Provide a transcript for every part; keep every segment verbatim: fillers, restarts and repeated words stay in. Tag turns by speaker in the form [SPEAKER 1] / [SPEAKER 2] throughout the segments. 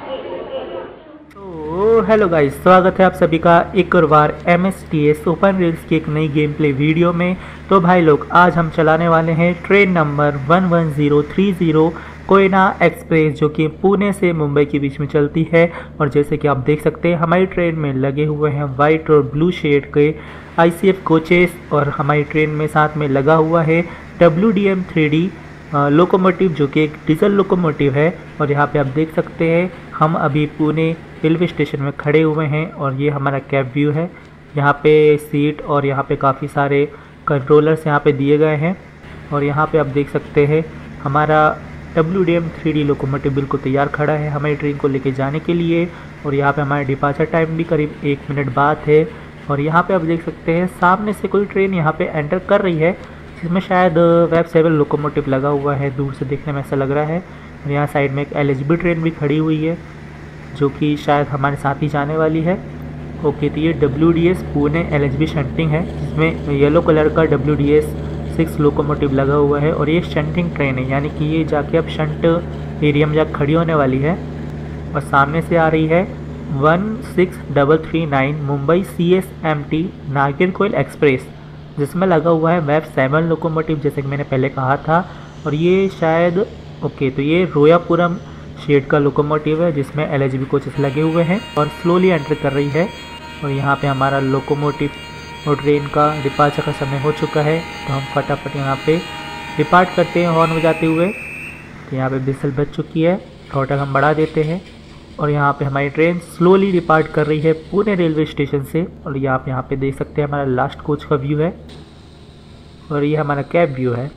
[SPEAKER 1] तो hello guys, स्वागत है आप सभी का एक और बार M S T S open rails की एक नई गेम प्ले वीडियो में। तो भाई लोग, आज हम चलाने वाले हैं train number one one zero three zero Koyna express, जो कि पुणे से मुंबई के बीच में चलती है। और जैसे कि आप देख सकते हैं, हमारी ट्रेन में लगे हुए हैं वाइट और ब्लू शेड के आई सी एफ कोचेस, और हमारी ट्रेन में साथ में लगा हुआ है W D M three D locomotive, जो कि एक डीजल लोकोमोटिव है। और यहाँ पे आप देख सकते हैं, हम अभी पुणे रेलवे स्टेशन में खड़े हुए हैं और ये हमारा कैब व्यू है। यहाँ पे सीट और यहाँ पे काफ़ी सारे कंट्रोलर्स यहाँ पे दिए गए हैं। और यहाँ पे आप देख सकते हैं, हमारा W D M three D locomotive बिल्कुल तैयार खड़ा है हमारी ट्रेन को लेके जाने के लिए। और यहाँ पे हमारा डिपार्चर टाइम भी करीब एक मिनट बाद है। और यहाँ पे आप देख सकते हैं, सामने से कोई ट्रेन यहाँ पे एंटर कर रही है, जिसमें शायद वेब सेवन लोकोमोटिव लगा हुआ है। दूर से देखने में ऐसा लग रहा है। और यहाँ साइड में एक एल एच बी ट्रेन भी खड़ी हुई है, जो कि शायद हमारे साथ ही जाने वाली है। ओके, तो ये W D S Pune L H B shunting है, जिसमें येलो कलर का W D S six locomotive लगा हुआ है। और ये शंटिंग ट्रेन है, यानी कि ये जाके अब शंट एरिया में जाकर खड़ी होने वाली है। और सामने से आ रही है one six double three nine Mumbai C S M T Nagercoil express, जिसमें लगा हुआ है वेब सेवन लोकोमोटिव, जैसे कि मैंने पहले कहा था। और ये शायद ओके तो ये रोयापुरम शेड का लोकोमोटिव है, जिसमें एल एच बी कोचेस लगे हुए हैं और स्लोली एंटर कर रही है। और यहाँ पे हमारा लोकोमोटिव और ट्रेन का डिपार्चर का समय हो चुका है, तो हम फटाफट यहाँ पे डिपार्ट करते हैं हॉर्न बजाते हुए। तो यहाँ पे बिसल बज चुकी है, थोड़ा हम बढ़ा देते हैं। और यहाँ पे हमारी ट्रेन स्लोली डिपार्ट कर रही है पुणे रेलवे स्टेशन से। और यहाँ पे यहाँ पे देख सकते हैं, हमारा लास्ट कोच का व्यू है और ये हमारा कैब व्यू है।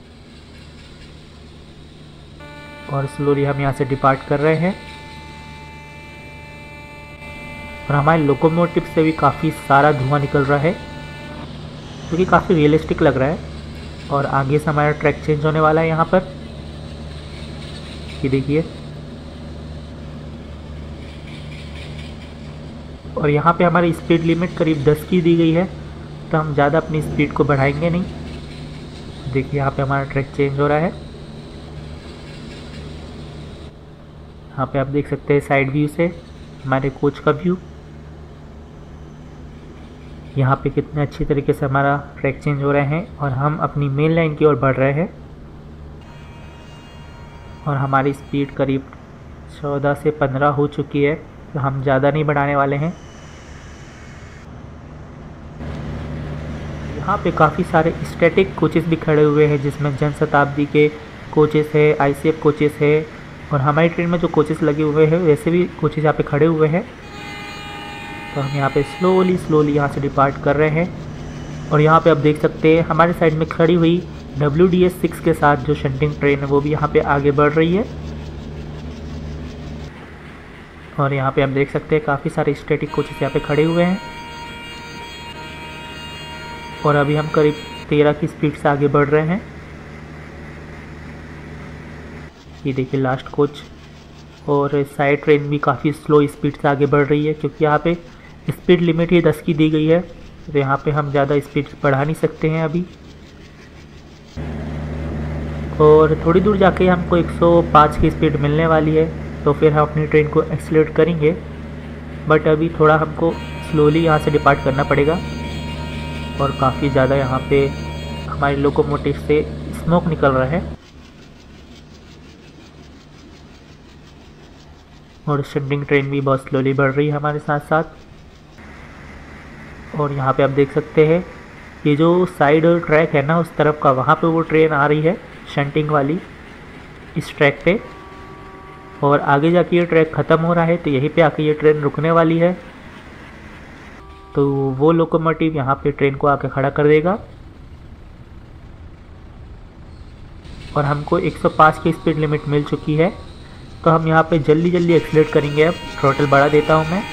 [SPEAKER 1] और स्लोली हम यहाँ से डिपार्ट कर रहे हैं। और हमारे लोकोमोटिव से भी काफ़ी सारा धुआं निकल रहा है, जो कि काफ़ी रियलिस्टिक लग रहा है। और आगे से हमारा ट्रैक चेंज होने वाला है यहाँ पर, ये देखिए। और यहाँ पे हमारी स्पीड लिमिट करीब दस की दी गई है, तो हम ज़्यादा अपनी स्पीड को बढ़ाएंगे नहीं। देखिए, यहाँ पे हमारा ट्रैक चेंज हो रहा है। यहाँ पे आप देख सकते हैं साइड व्यू से हमारे कोच का व्यू। यहाँ पे कितने अच्छी तरीके से हमारा ट्रैक चेंज हो रहे हैं और हम अपनी मेन लाइन की ओर बढ़ रहे हैं। और हमारी स्पीड करीब चौदह से पंद्रह हो चुकी है, तो हम ज़्यादा नहीं बढ़ाने वाले हैं। यहाँ पे काफ़ी सारे स्टैटिक कोचेस भी खड़े हुए हैं, जिसमें जनशताब्दी के कोचेस है, आई सी एफ कोचेस है। और हमारी ट्रेन में जो कोचेस लगे हुए हैं, वैसे भी कोचेस यहाँ पे खड़े हुए हैं। तो हम यहाँ पे स्लोली स्लोली यहाँ से डिपार्ट कर रहे हैं। और यहाँ पे आप देख सकते हैं, हमारे साइड में खड़ी हुई डब्ल्यू डी एस सिक्स के साथ जो शंटिंग ट्रेन है, वो भी यहाँ पे आगे बढ़ रही है। और यहाँ पे आप देख सकते हैं, काफ़ी सारे स्टैटिक कोचेस यहाँ पे खड़े हुए हैं। और अभी हम करीब तेरह की स्पीड से आगे बढ़ रहे हैं। ये देखिए लास्ट कोच। और साइड ट्रेन भी काफ़ी स्लो स्पीड से आगे बढ़ रही है, क्योंकि यहाँ पे स्पीड लिमिट ही दस की दी गई है, तो यहाँ पे हम ज़्यादा स्पीड बढ़ा नहीं सकते हैं अभी। और थोड़ी दूर जाके हमको एक सौ पाँच की स्पीड मिलने वाली है, तो फिर हम अपनी ट्रेन को एक्सीलरेट करेंगे। बट अभी थोड़ा हमको स्लोली यहाँ से डिपार्ट करना पड़ेगा। और काफ़ी ज़्यादा यहाँ पे हमारे लोकोमोटिव से स्मोक निकल रहा है। और शंटिंग ट्रेन भी बहुत स्लोली बढ़ रही है हमारे साथ साथ। और यहाँ पे आप देख सकते हैं, ये जो साइड ट्रैक है ना उस तरफ का, वहाँ पे वो ट्रेन आ रही है शंटिंग वाली इस ट्रैक पे। और आगे जाके ये ट्रैक ख़त्म हो रहा है, तो यहीं पे आके ये ट्रेन रुकने वाली है। तो वो लोकोमोटिव यहाँ पे ट्रेन को आके खड़ा कर देगा। और हमको एक सौ पाँच की स्पीड लिमिट मिल चुकी है, तो हम यहाँ पे जल्दी जल्दी एक्सीलरेट करेंगे। अब थ्रॉटल बढ़ा देता हूँ मैं।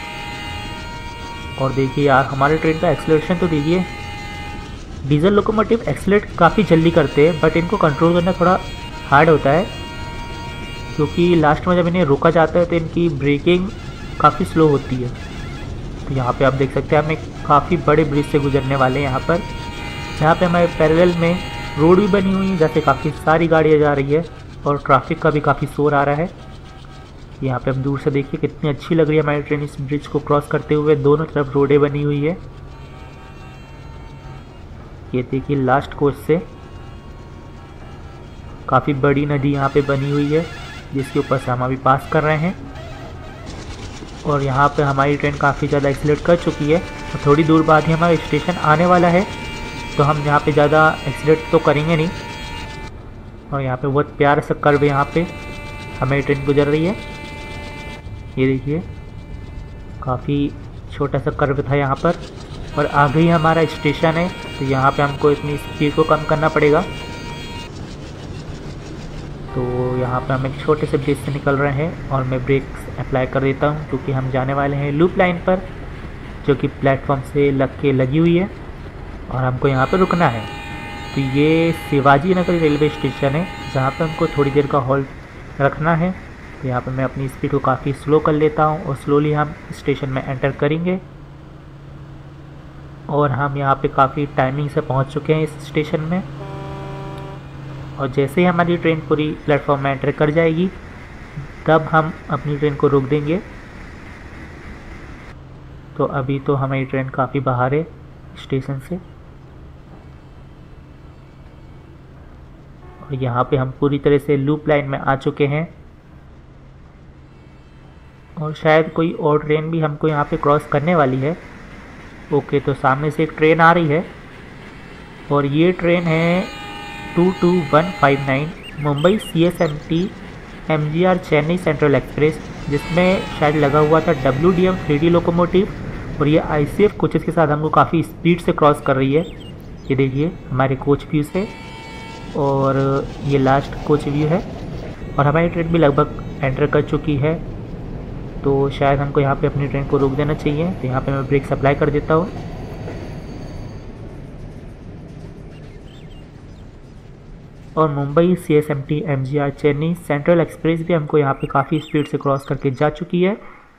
[SPEAKER 1] और देखिए यार, हमारे ट्रेन का एक्सीलरेशन तो देखिए। डीजल लोकोमोटिव एक्सीलरेट काफ़ी जल्दी करते हैं, बट इनको कंट्रोल करना थोड़ा हार्ड होता है, क्योंकि लास्ट में जब इन्हें रोका जाता है तो इनकी ब्रेकिंग काफ़ी स्लो होती है। तो यहाँ पे आप देख सकते हैं, हम एक काफ़ी बड़े ब्रिज से गुजरने वाले हैं यहाँ पर, जहाँ पे हमारे पैरेलल में रोड भी बनी हुई है, जैसे काफ़ी सारी गाड़ियाँ जा रही है और ट्रैफिक का भी काफ़ी शोर आ रहा है। यहाँ पे हम दूर से देखिए कितनी अच्छी लग रही है हमारी ट्रेन इस ब्रिज को क्रॉस करते हुए। दोनों तरफ रोडें बनी हुई है। ये देखिए लास्ट कोच से काफ़ी बड़ी नदी यहाँ पे बनी हुई है जिसके ऊपर से हम अभी पास कर रहे हैं। और यहाँ पे हमारी ट्रेन काफ़ी ज़्यादा एक्सीलरेट कर चुकी है और थोड़ी दूर बाद ही हमारा स्टेशन आने वाला है, तो हम यहाँ पे ज़्यादा एक्सीलरेट तो करेंगे नहीं। और यहाँ पे बहुत प्यारा सा कर्व यहाँ पे हमारी ट्रेन गुजर रही है। ये देखिए काफ़ी छोटा सा कर्व था यहाँ पर और आगे ही हमारा स्टेशन है, तो यहाँ पे हमको इतनी स्पीड को कम करना पड़ेगा। तो यहाँ पे हम एक छोटे से ब्रिज से निकल रहे हैं और मैं ब्रेक्स अप्लाई कर देता हूँ क्योंकि हम जाने वाले हैं लूप लाइन पर जो कि प्लेटफॉर्म से लग के लगी हुई है और हमको यहाँ पे रुकना है। तो ये शिवाजी नगर रेलवे स्टेशन है जहाँ पे हमको थोड़ी देर का हॉल्ट रखना है। तो यहाँ पे मैं अपनी स्पीड को काफ़ी स्लो कर लेता हूँ और स्लोली हम स्टेशन में एंटर करेंगे। और हम यहाँ पे काफ़ी टाइमिंग से पहुँच चुके हैं इस स्टेशन में। और जैसे ही हमारी ट्रेन पूरी प्लेटफॉर्म में एंटर कर जाएगी तब हम अपनी ट्रेन को रोक देंगे। तो अभी तो हमारी ट्रेन काफ़ी बाहर है स्टेशन से और यहाँ पे हम पूरी तरह से लूप लाइन में आ चुके हैं और शायद कोई और ट्रेन भी हमको यहाँ पे क्रॉस करने वाली है। ओके, तो सामने से एक ट्रेन आ रही है और ये ट्रेन है two two one five nine Mumbai C S M T M G R Chennai central express, जिसमें शायद लगा हुआ था W D M three D locomotive. और ये आई सी एफ कोचेस के साथ हमको काफ़ी स्पीड से क्रॉस कर रही है। ये देखिए हमारे कोच व्यू से और ये लास्ट कोच व्यू है और हमारी ट्रेन भी लगभग एंटर कर चुकी है। तो शायद हमको यहाँ पे अपनी ट्रेन को रोक देना चाहिए। तो यहाँ पे मैं ब्रेक अप्लाई कर देता हूँ। और Mumbai C S M T M G R Chennai central express भी हमको यहाँ पे काफ़ी स्पीड से क्रॉस करके जा चुकी है।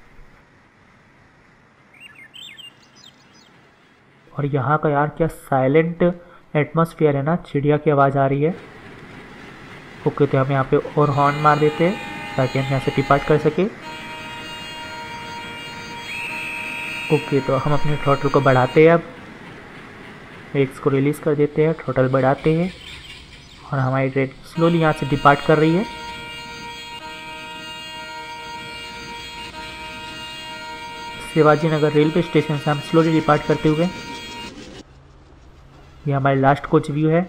[SPEAKER 1] और यहाँ का यार क्या साइलेंट एटमॉस्फेयर है ना, चिड़िया की आवाज़ आ रही है। ओके, तो हम यहाँ पे और हॉर्न मार देते हैं ताकि हम यहाँ से डिपार्ट कर सके। ओके, तो हम अपने थ्रॉटल को बढ़ाते हैं। अब ब्रेक्स को रिलीज़ कर देते हैं, थ्रॉटल बढ़ाते हैं और हमारी ट्रेन स्लोली यहाँ से डिपार्ट कर रही है। शिवाजी नगर रेलवे स्टेशन से हम स्लोली डिपार्ट करते हुए, ये हमारी लास्ट कोच व्यू है।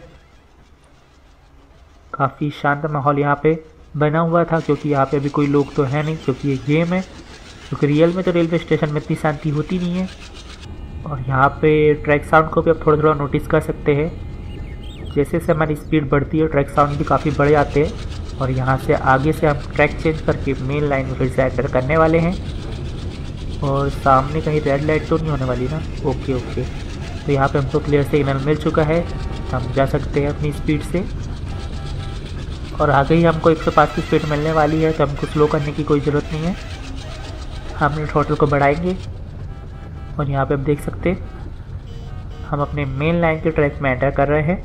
[SPEAKER 1] काफ़ी शांत माहौल यहाँ पे बना हुआ था क्योंकि यहाँ पे अभी कोई लोग तो है नहीं, क्योंकि ये गेम है। क्योंकि रियल में तो रेलवे स्टेशन में इतनी शांति होती नहीं है। और यहाँ पे ट्रैक साउंड को भी आप थोड़ा थोड़ा नोटिस कर सकते हैं। जैसे जैसे हमारी स्पीड बढ़ती है ट्रैक साउंड भी काफ़ी बढ़ जाते हैं। और यहाँ से आगे से हम ट्रैक चेंज करके मेन लाइन में फिर से एंटर करने वाले हैं। और सामने कहीं रेड लाइट तो नहीं होने वाली ना। ओके ओके, तो यहाँ पे हमको क्लियर सिग्नल मिल चुका है, हम जा सकते हैं अपनी स्पीड से। और आगे ही हमको एक सौ पाँच की स्पीड मिलने वाली है, तो हमको स्लो करने की कोई ज़रूरत नहीं है। हम अपने थ्रॉटल को बढ़ाएंगे और यहाँ पे आप देख सकते हैं हम अपने मेन लाइन के ट्रैक में एंटर कर रहे हैं।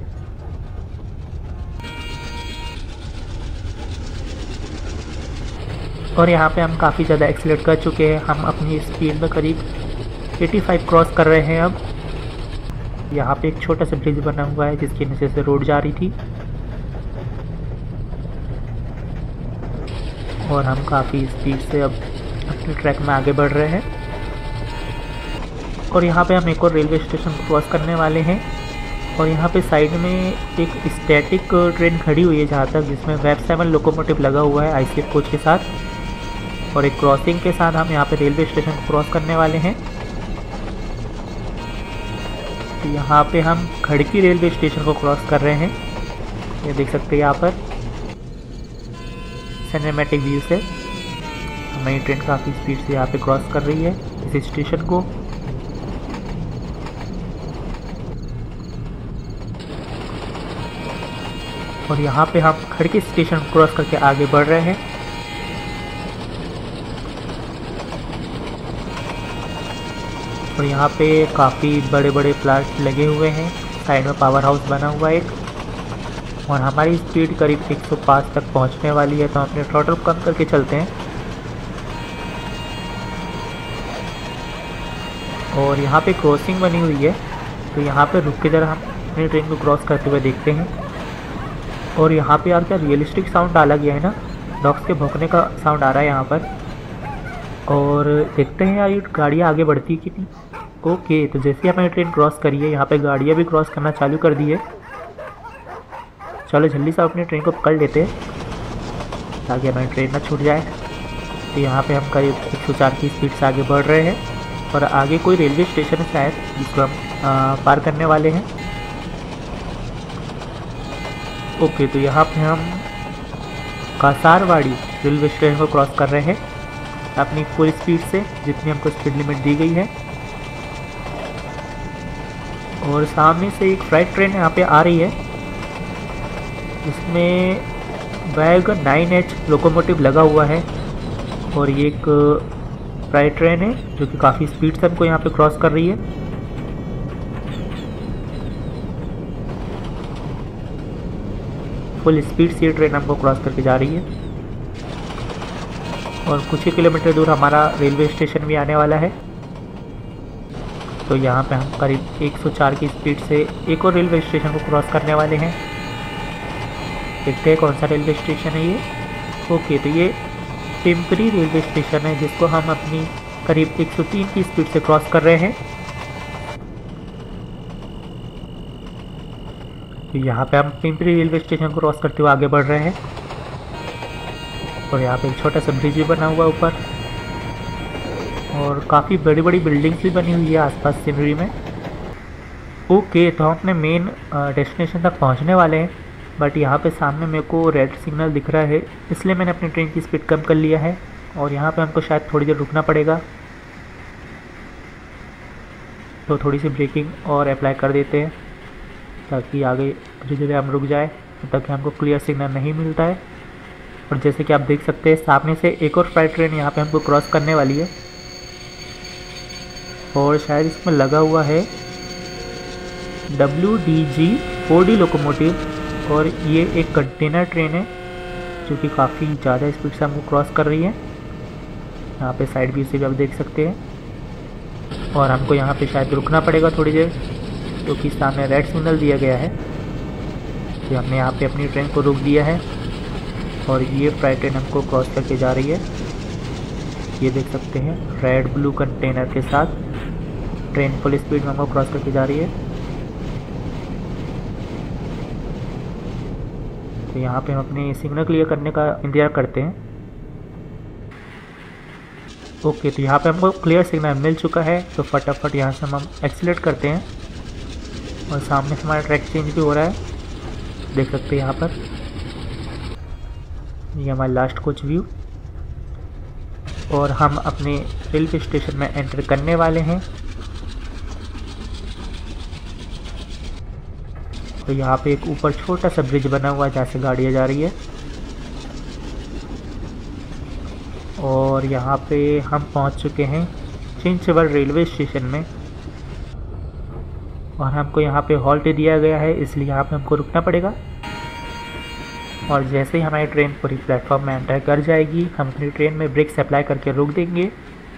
[SPEAKER 1] और यहाँ पे हम काफ़ी ज़्यादा एक्सीलरेट कर चुके हैं। हम अपनी स्पीड में करीब पचासी क्रॉस कर रहे हैं। अब यहाँ पे एक छोटा सा ब्रिज बना हुआ है जिसके नीचे से रोड जा रही थी और हम काफ़ी स्पीड से अब अपने ट्रैक में आगे बढ़ रहे हैं। और यहाँ पे हम एक और रेलवे स्टेशन को क्रॉस करने वाले हैं। और यहाँ पे साइड में एक स्टैटिक ट्रेन खड़ी हुई है जहाँ तक, जिसमें वेब सेवन लोकोमोटिव लगा हुआ है आई सी एफ कोच के साथ। और एक क्रॉसिंग के साथ हम यहाँ पे रेलवे स्टेशन को क्रॉस करने वाले हैं। तो यहाँ पे हम खड़की रेलवे स्टेशन को क्रॉस कर रहे हैं। ये देख सकते हैं यहाँ पर सिनेमैटिक व्यू से हमारी ट्रेन काफ़ी स्पीड से यहाँ पे क्रॉस कर रही है इस स्टेशन को। और यहाँ पे हम खड़की स्टेशन क्रॉस करके आगे बढ़ रहे हैं। और यहाँ पे काफ़ी बड़े बड़े प्लांट लगे हुए हैं, साइड में पावर हाउस बना हुआ है एक। और हमारी स्पीड करीब एक सौ पाँच तक पहुँचने वाली है, तो हम अपने थ्रॉटल कम करके चलते हैं और यहाँ पे क्रॉसिंग बनी हुई है, तो यहाँ पे रुक के जरा हम अपनी ट्रेन को क्रॉस करते हुए देखते हैं। और यहाँ पे यार क्या रियलिस्टिक साउंड डाला गया है ना, डॉग्स के भौंकने का साउंड आ रहा है यहाँ पर। और देखते हैं यार ये गाड़ियाँ आगे बढ़ती है कितनी। ओके, तो जैसे ही हमें ट्रेन क्रॉस करी है, यहाँ पे गाड़ियाँ भी क्रॉस करना चालू कर दी है। चलो जल्दी से अपनी ट्रेन को पकड़ लेते हैं ताकि हमारी ट्रेन ना छूट जाए। तो यहाँ पे हम करीब एक सौ चार की स्पीड से आगे बढ़ रहे हैं और आगे कोई रेलवे स्टेशन है शायद, जिसको हम आ, पार करने वाले हैं। ओके, तो यहाँ पे हम कासारवाड़ी रेलवे स्टेशन को क्रॉस कर रहे हैं अपनी फुल स्पीड से, जितनी हमको स्पीड लिमिट दी गई है। और सामने से एक फ्राइट ट्रेन यहाँ पे आ रही है, इसमें वैगन नाइन एच लोकोमोटिव लगा हुआ है। और ये एक फ्राइट ट्रेन है जो कि काफ़ी स्पीड से हमको यहाँ पे क्रॉस कर रही है। फुल स्पीड से ये ट्रेन हमको क्रॉस करके जा रही है और कुछ ही किलोमीटर दूर हमारा रेलवे स्टेशन भी आने वाला है। तो यहाँ पे हम करीब एक सौ चार की स्पीड से एक और रेलवे स्टेशन को क्रॉस करने वाले हैं। देखते हैं कौन सा रेलवे स्टेशन है ये। ओके, तो ये पिंपरी रेलवे स्टेशन है, जिसको हम अपनी करीब एक सौ तीन की स्पीड से क्रॉस कर रहे हैं। तो यहाँ पे हम पिंपरी रेलवे स्टेशन को क्रॉस करते हुए आगे बढ़ रहे हैं। और यहाँ पे एक छोटा सा ब्रिज भी बना हुआ है ऊपर, और काफ़ी बड़ी बड़ी बिल्डिंग्स भी बनी हुई है आसपास सीनरी में। ओके, तो हम अपने मेन डेस्टिनेशन तक पहुँचने वाले हैं, बट यहाँ पे सामने मेरे को रेड सिग्नल दिख रहा है, इसलिए मैंने अपनी ट्रेन की स्पीड कम कर लिया है। और यहाँ पे हमको शायद थोड़ी देर रुकना पड़ेगा, तो थोड़ी सी ब्रेकिंग और अप्लाई कर देते हैं ताकि आगे धीरे धीरे हम रुक जाए, तब तक हमको क्लियर सिग्नल नहीं मिलता है। और जैसे कि आप देख सकते हैं सामने से एक और फ्राइट ट्रेन यहाँ पे हमको क्रॉस करने वाली है, और शायद इसमें लगा हुआ है W D G four D locomotive. और ये एक कंटेनर ट्रेन है जो कि काफ़ी ज़्यादा स्पीड से हमको क्रॉस कर रही है। यहाँ पे साइड व्यू से भी आप देख सकते हैं। और हमको यहाँ पे शायद रुकना पड़ेगा थोड़ी देर, क्योंकि तो सामने रेड सिग्नल दिया गया है। तो हमने यहाँ पे अपनी ट्रेन को रोक दिया है और ये फ्राइट ट्रेन हमको क्रॉस करके जा रही है। ये देख सकते हैं रेड ब्लू कंटेनर के साथ ट्रेन फुल स्पीड में हमको क्रॉस करके जा रही है। तो यहाँ पे हम अपने सिग्नल क्लियर करने का इंतजार करते हैं। ओके, तो यहाँ पे हमको क्लियर सिग्नल मिल चुका है, तो फटाफट यहाँ से हम एक्सीलरेट करते हैं। और सामने से हमारा ट्रैक चेंज भी हो रहा है, देख सकते हैं यहाँ पर। ये हमारा लास्ट कोच व्यू, और हम अपने रेलवे स्टेशन में एंटर करने वाले हैं। तो यहाँ पे एक ऊपर छोटा सा ब्रिज बना हुआ है जहाँ से गाड़ियाँ जा रही है। और यहाँ पे हम पहुँच चुके हैं चिंचवड़ रेलवे स्टेशन में, और हमको यहाँ पे हॉल्ट दिया गया है, इसलिए यहाँ पे हमको रुकना पड़ेगा। और जैसे ही हमारी ट्रेन पूरी प्लेटफॉर्म में एंटर कर जाएगी, हम अपनी ट्रेन में ब्रेक्स अप्लाई करके रोक देंगे।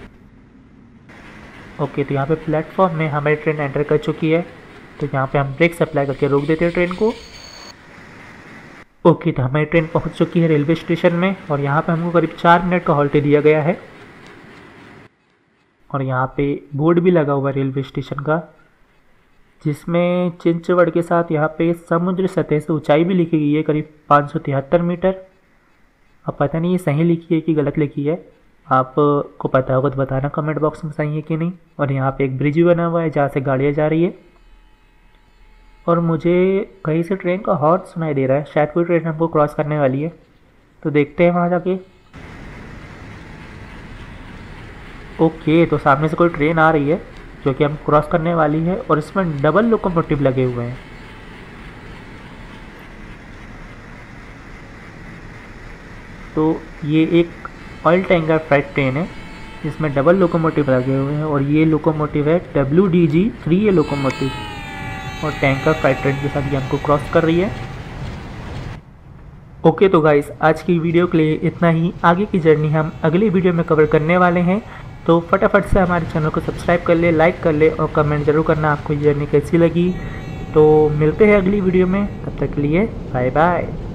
[SPEAKER 1] ओके, तो यहाँ पे प्लेटफॉर्म में हमारी ट्रेन एंटर कर चुकी है, तो यहाँ पे हम ब्रेक्स अप्लाई करके रोक देते हैं ट्रेन को। ओके, तो हमारी ट्रेन पहुँच चुकी है रेलवे स्टेशन में, और यहाँ पे हमको करीब चार मिनट का हॉल्ट दिया गया है। और यहाँ पे बोर्ड भी लगा हुआ है रेलवे स्टेशन का, जिसमें चिंचवड़ के साथ यहाँ पे समुद्र सतह से ऊंचाई भी लिखी गई है करीब पाँच सौ तिहत्तर मीटर। अब पता नहीं ये सही लिखी है कि गलत लिखी है, आपको पता होगा तो बताना कमेंट बॉक्स में सही है कि नहीं। और यहाँ पे एक ब्रिज भी बना हुआ है जहाँ से गाड़ियाँ जा रही है। और मुझे कहीं से ट्रेन का हॉर्न सुनाई दे रहा है, शायद कोई ट्रेन हमको क्रॉस करने वाली है, तो देखते हैं वहाँ जाके। ओके, तो सामने से कोई ट्रेन आ रही है जो कि हम क्रॉस करने वाली है, और इसमें डबल लोकोमोटिव लगे हुए हैं। तो ये एक ऑयल टैंकर फ्राइट ट्रेन है जिसमें डबल लोकोमोटिव लगे हुए हैं, और ये लोकोमोटिव है W D G three A locomotive, और टैंकर फ्राइट ट्रेन के साथ ये हमको क्रॉस कर रही है। ओके, तो गाइस आज की वीडियो के लिए इतना ही। आगे की जर्नी हम अगले वीडियो में कवर करने वाले हैं। तो फटाफट से हमारे चैनल को सब्सक्राइब कर ले, लाइक कर ले और कमेंट ज़रूर करना आपको ये जर्नी कैसी लगी। तो मिलते हैं अगली वीडियो में, तब तक के लिए बाय बाय।